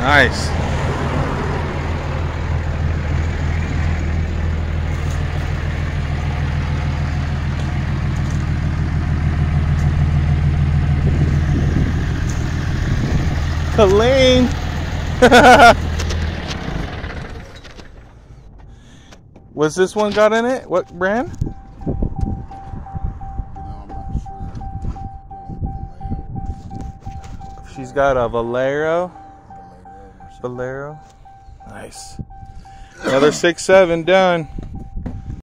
Nice. Colleen. Was this one got in it? What brand? I'm not sure. She's got a Valero. Nice. Another 6.7 done.